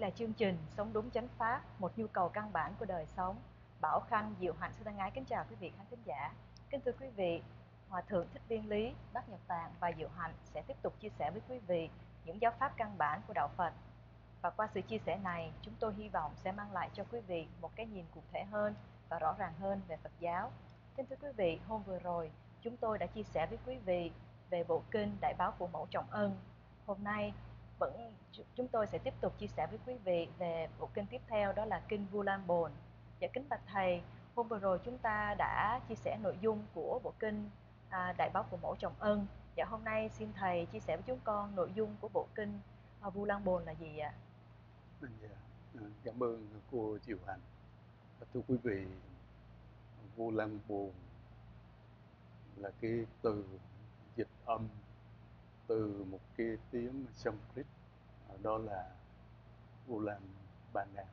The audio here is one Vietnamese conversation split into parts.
là chương trình Sống Đúng Chánh Pháp, một nhu cầu căn bản của đời sống. Bảo Khanh, Diệu Hạnh xin thân ái kính chào quý vị khán thính giả. Kính thưa quý vị, Hòa Thượng Thích Viên Lý, Bác Nhật Tạng và Diệu Hạnh sẽ tiếp tục chia sẻ với quý vị những giáo pháp căn bản của Đạo Phật. Và qua sự chia sẻ này, chúng tôi hy vọng sẽ mang lại cho quý vị một cái nhìn cụ thể hơn và rõ ràng hơn về Phật giáo. Kính thưa quý vị, hôm vừa rồi, chúng tôi đã chia sẻ với quý vị về bộ kinh Đại Báo Phụ Mẫu Trọng Ân. Hôm nay, chúng tôi sẽ tiếp tục chia sẻ với quý vị về bộ kinh tiếp theo, đó là kinh Vu Lan Bồn. Dạ kính bạch thầy, hôm vừa rồi chúng ta đã chia sẻ nội dung của bộ kinh Đại Báo Phụ Mẫu Trọng Ân. Dạ hôm nay xin thầy chia sẻ với chúng con nội dung của bộ kinh Vu Lan Bồn là gì ạ? Dạ, cảm ơn cô Diệu Hạnh. Thưa quý vị, Vu Lan Bồn là cái từ dịch âm từ một cái tiếng Sanskrit, đó là Ulan Bana.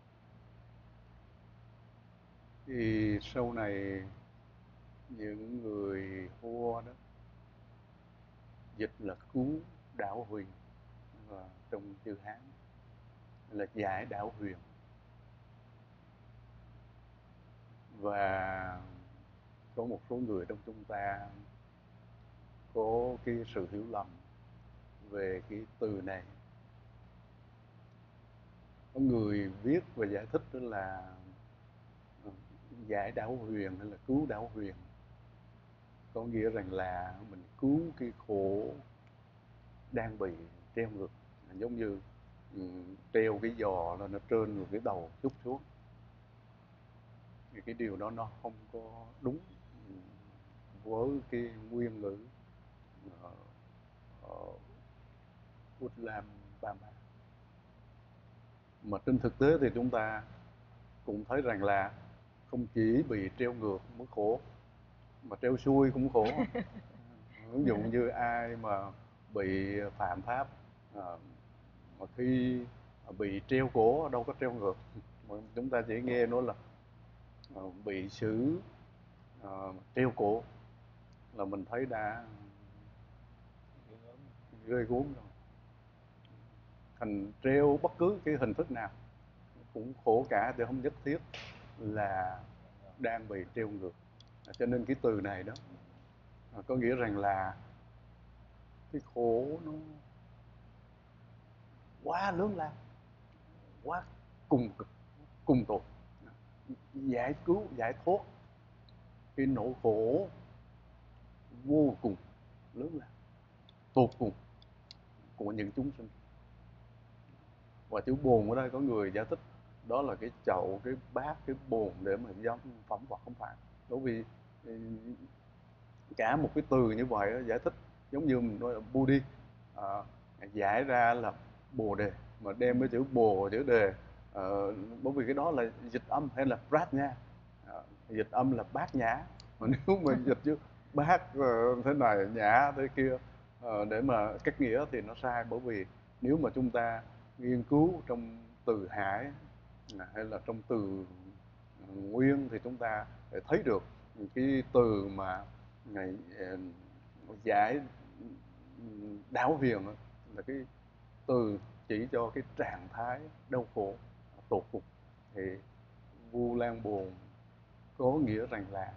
Thì sau này những người Hoa đó dịch là cứu đảo huyền, và trong chữ Hán là giải đảo huyền. Và có một số người trong chúng ta có cái sự hiểu lầm về cái từ này. Có người viết và giải thích đó là giải đảo huyền hay là cứu đảo huyền, có nghĩa rằng là mình cứu cái khổ đang bị treo ngược, giống như treo cái giò lên nó trên rồi cái đầu chút xuống. Thì cái điều đó nó không có đúng với cái nguyên ngữ Ulam Bama. Mà trên thực tế thì chúng ta cũng thấy rằng là không chỉ bị treo ngược mới khổ, mà treo xuôi cũng khổ. Ví dụ như ai mà bị phạm pháp, mà khi bị treo cổ, đâu có treo ngược, mà chúng ta chỉ nghe nói là bị xử treo cổ là mình thấy đã ghê gớm rồi. Thành treo bất cứ cái hình thức nào cũng khổ cả, chứ không nhất thiết là đang bị treo ngược. Cho nên cái từ này đó có nghĩa rằng là cái khổ nó quá lớn lao, quá cùng cực, cùng tột, giải cứu, giải thoát cái nỗi khổ vô cùng lớn lao, tột cùng của những chúng sinh. Và chữ bồn ở đây có người giải thích đó là cái chậu, cái bát, cái bồn để mà dâng phẩm Phật, không phải. Bởi vì cả một cái từ như vậy đó, giải thích giống như mình nói là Budi, giải ra là bồ đề, mà đem cái chữ bồ, chữ đề, bởi vì cái đó là dịch âm hay là prajna, dịch âm là bát nhã. Mà nếu mà dịch chứ bát thế này, nhã thế kia, để mà cách nghĩa thì nó sai. Bởi vì nếu mà chúng ta nghiên cứu trong từ Hải hay là trong từ Nguyên thì chúng ta sẽ thấy được cái từ mà ngày giải đảo huyền là cái từ chỉ cho cái trạng thái đau khổ tột cùng. Thì Vu Lan Bồn có nghĩa rằng là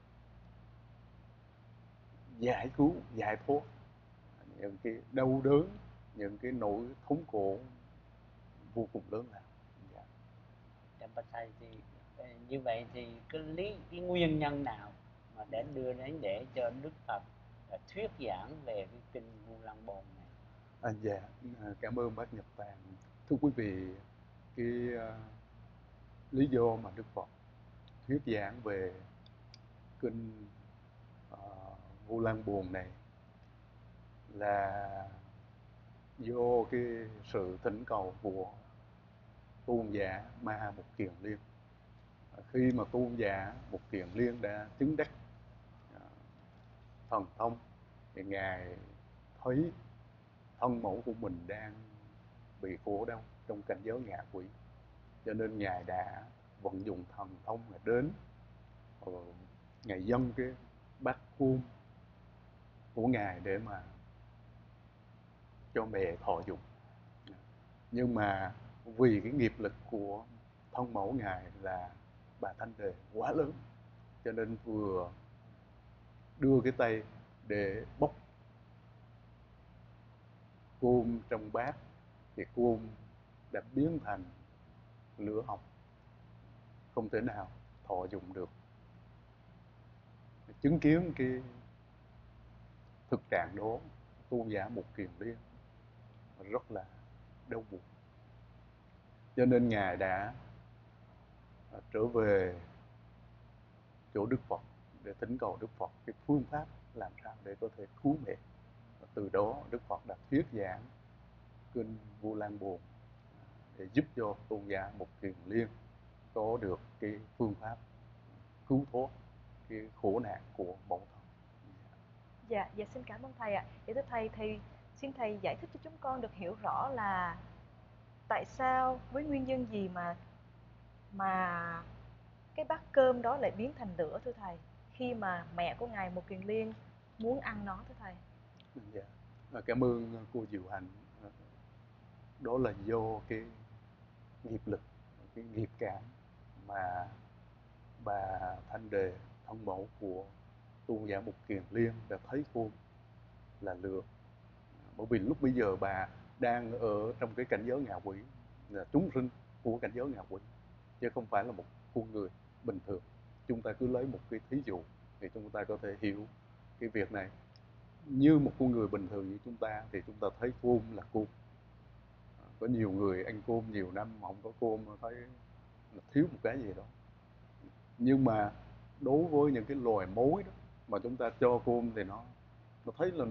giải cứu, giải thoát những cái đau đớn, những cái nỗi thống khổ vô cùng lớn lao. Dạ. Bạch thầy, thì như vậy thì cái nguyên nhân nào mà đưa đến để cho Đức Phật thuyết giảng về cái kinh Vu Lan Bồn này? Dạ, cảm ơn bác Nhật Tạng. Thưa quý vị, cái lý do mà Đức Phật thuyết giảng về kinh Vu Lan Bồn này là do cái sự thỉnh cầu của tôn giả Ma Mục Kiền Liên. Khi mà tôn giả Mục Kiền Liên đã chứng đắc thần thông, thì ngài thấy thân mẫu của mình đang bị khổ đau trong cảnh giới ngạ quỷ, cho nên ngài đã vận dụng thần thông là đến ngài dâng cái bát khuôn của ngài để mà cho mẹ thọ dụng. Nhưng mà vì cái nghiệp lực của thân mẫu ngài là bà Thanh Đề quá lớn, cho nên vừa đưa cái tay để bốc cơm trong bát thì cơm đã biến thành lửa hồng, không thể nào thọ dụng được. Chứng kiến cái thực trạng đó, tôn giả Mục Kiền Liên rất là đau buồn, cho nên ngài đã trở về chỗ Đức Phật để thỉnh cầu Đức Phật cái phương pháp làm sao để có thể cứu mẹ. Và từ đó Đức Phật đã thuyết giảng kinh Vu Lan Bồn để giúp cho tôn giả Mục Kiền Liên có được cái phương pháp cứu thoát cái khổ nạn của mẫu thân. Dạ, dạ xin cảm ơn thầy ạ. Vậy thưa thầy thì xin thầy giải thích cho chúng con được hiểu rõ là tại sao, với nguyên nhân gì mà cái bát cơm đó lại biến thành lửa thưa thầy, khi mà mẹ của ngài Mục Kiền Liên muốn ăn nó thưa thầy. Dạ. Cảm ơn cô Diệu Hạnh. Đó là do cái nghiệp lực, cái nghiệp cảm mà bà Thanh Đề, thân mẫu của tôn giả Mục Kiền Liên đã thấy cô là lừa. Bởi vì lúc bây giờ bà đang ở trong cái cảnh giới ngạ quỷ, là chúng sinh của cảnh giới ngạ quỷ, chứ không phải là một con người bình thường. Chúng ta cứ lấy một cái thí dụ thì chúng ta có thể hiểu cái việc này. Như một con người bình thường như chúng ta thì chúng ta thấy cơm là cơm. Có nhiều người ăn cơm nhiều năm mà không có cơm, thấy là thiếu một cái gì đó. Nhưng mà đối với những cái loài mối đó mà chúng ta cho cơm thì nó thấy là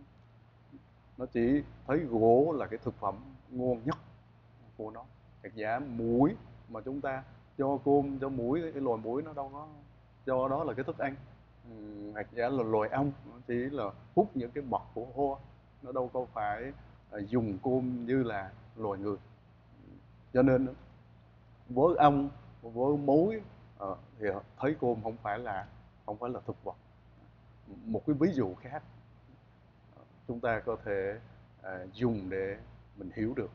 nó chỉ thấy gỗ là cái thực phẩm ngon nhất của nó. Thật giả muỗi mà chúng ta cho cơm cho muỗi, cái loài muỗi nó đâu có cho đó là cái thức ăn. Hoặc giả là loài ong nó chỉ là hút những cái mật của hoa, nó đâu có phải dùng cơm như là loài người. Cho nên với ong, với muối thì thấy cơm không phải là thực vật. Một cái ví dụ khác chúng ta có thể dùng để mình hiểu được.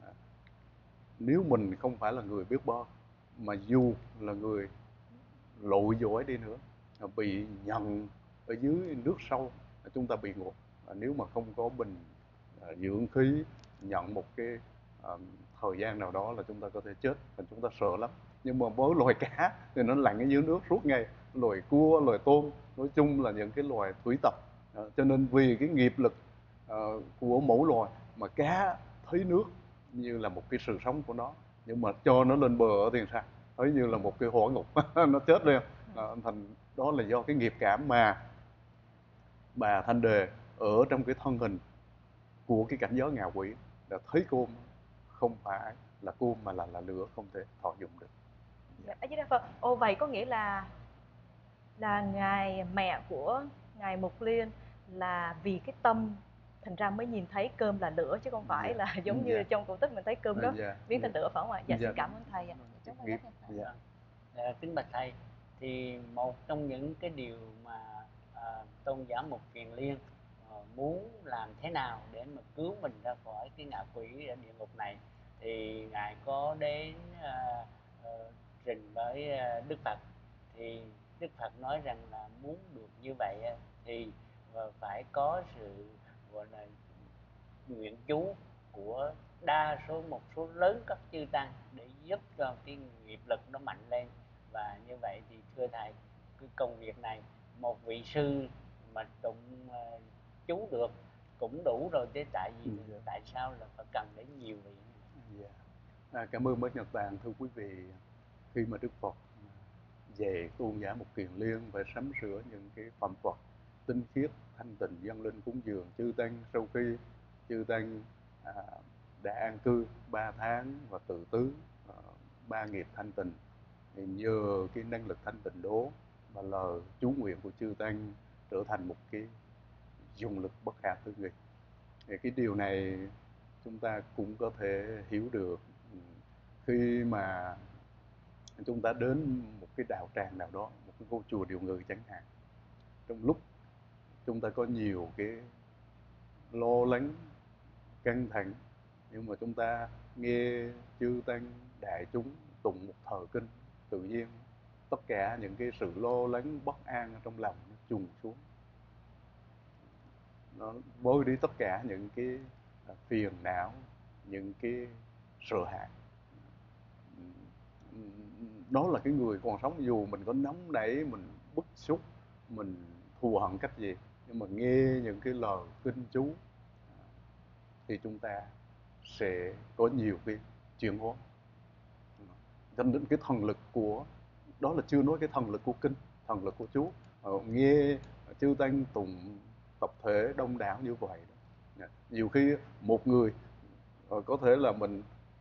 Nếu mình không phải là người biết bơi, mà dù là người lội giỏi đi nữa, bị nhận ở dưới nước sâu, chúng ta bị ngộp. Nếu mà không có bình dưỡng khí, nhận một cái thời gian nào đó là chúng ta có thể chết, và chúng ta sợ lắm. Nhưng mà với loài cá thì nó lặn ở dưới nước suốt ngày, loài cua, loài tôm, nói chung là những cái loài thủy tộc. Cho nên vì cái nghiệp lực của mỗi loài mà cá thấy nước như là một cái sự sống của nó, nhưng mà cho nó lên bờ thì sao? Thấy như là một cái hỏa ngục, nó chết liền. Thành đó là do cái nghiệp cảm mà bà Thanh Đề ở trong cái thân hình của cái cảnh giới ngạ quỷ đã thấy côn không phải là côn mà là lửa, không thể thọ dụng được. Dạ, A Di Đà Phật. Ồ, vậy có nghĩa là ngài mẹ của ngài Mục Liên là vì cái tâm thành ra mới nhìn thấy cơm là lửa, chứ không phải là giống như trong cổ tích mình thấy cơm đó biến thành lửa, phải không ạ? Dạ, xin cảm ơn thầy ạ. Kính bạch thầy, thì một trong những cái điều mà tôn giả Mục Kiền Liên muốn làm thế nào để mà cứu mình ra khỏi cái ngạ quỷ ở địa ngục này, thì ngài có đến trình với Đức Phật. Thì Đức Phật nói rằng là muốn được như vậy thì phải có sự gọi là nguyện chú của một số lớn các chư tăng để giúp cho cái nghiệp lực nó mạnh lên. Và như vậy thì thưa thầy, cái công việc này một vị sư mà tụng chú được cũng đủ rồi, thế tại sao là phải cần đến nhiều vị? Cảm ơn bác Nhật Tạng. Thưa quý vị, khi mà Đức Phật về tôn giả Mục Kiền Liên phải sắm sửa những cái phẩm vật tinh khiết thanh tịnh dâng lên cúng dường chư tăng, sau khi chư tăng đã an cư 3 tháng và tự tứ 3 nghiệp thanh tịnh, thì nhờ cái năng lực thanh tịnh đó và lời chú nguyện của chư tăng trở thành một cái dùng lực bất khả tư nghị. Thì cái điều này chúng ta cũng có thể hiểu được khi mà chúng ta đến một cái đạo tràng nào đó, một cái ngôi chùa Điều Ngự chẳng hạn. Trong lúc chúng ta có nhiều cái lo lắng, căng thẳng, nhưng mà chúng ta nghe chư tăng đại chúng tụng một thời kinh, tự nhiên tất cả những cái sự lo lắng bất an ở trong lòng nó trùng xuống, nó vơi đi tất cả những cái phiền não, những cái sợ hãi. Đó là cái người còn sống, dù mình có nóng nảy, mình bức xúc, mình thù hận cách gì, nhưng mà nghe những cái lời kinh chú thì chúng ta sẽ có nhiều cái chuyển hóa. Cho nên cái thần lực của, đó là chưa nói cái thần lực của kinh, thần lực của chú. Nghe chư tăng tụng tập thể đông đảo như vậy đó. Nhiều khi một người có thể là mình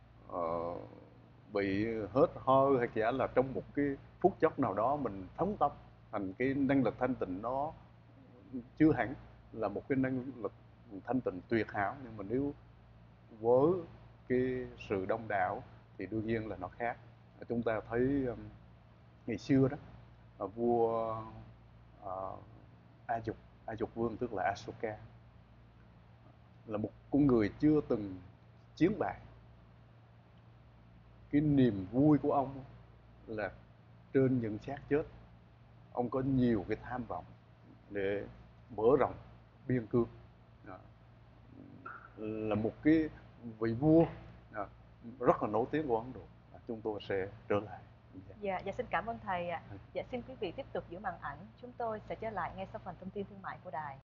bị hết hơi, hay giả là trong một cái phút chốc nào đó mình phóng tâm thành cái năng lực thanh tịnh, nó chưa hẳn là một cái năng lực thanh tịnh tuyệt hảo, nhưng mà nếu với cái sự đông đảo thì đương nhiên là nó khác. Chúng ta thấy ngày xưa đó, vua A Dục Vương, tức là Asoka, là một con người chưa từng chiến bại. Cái niềm vui của ông là trên những xác chết, ông có nhiều cái tham vọng để mở rộng biên cương. Là một cái vị vua rất là nổi tiếng của Ấn Độ. Chúng tôi sẽ trở lại. Dạ, xin cảm ơn thầy ạ. Dạ, xin quý vị tiếp tục giữ màn ảnh, chúng tôi sẽ trở lại ngay sau phần thông tin thương mại của đài.